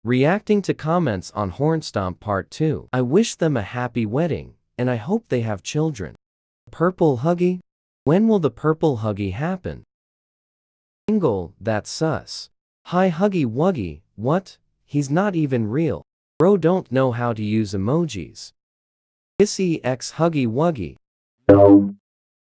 Reacting to comments on Hornstomp Part 2. I wish them a happy wedding, and I hope they have children. Purple Huggy? When will the purple Huggy happen? Single, that's sus. Hi Huggy Wuggy, what? He's not even real. Bro don't know how to use emojis. Kissy x Huggy Wuggy. No.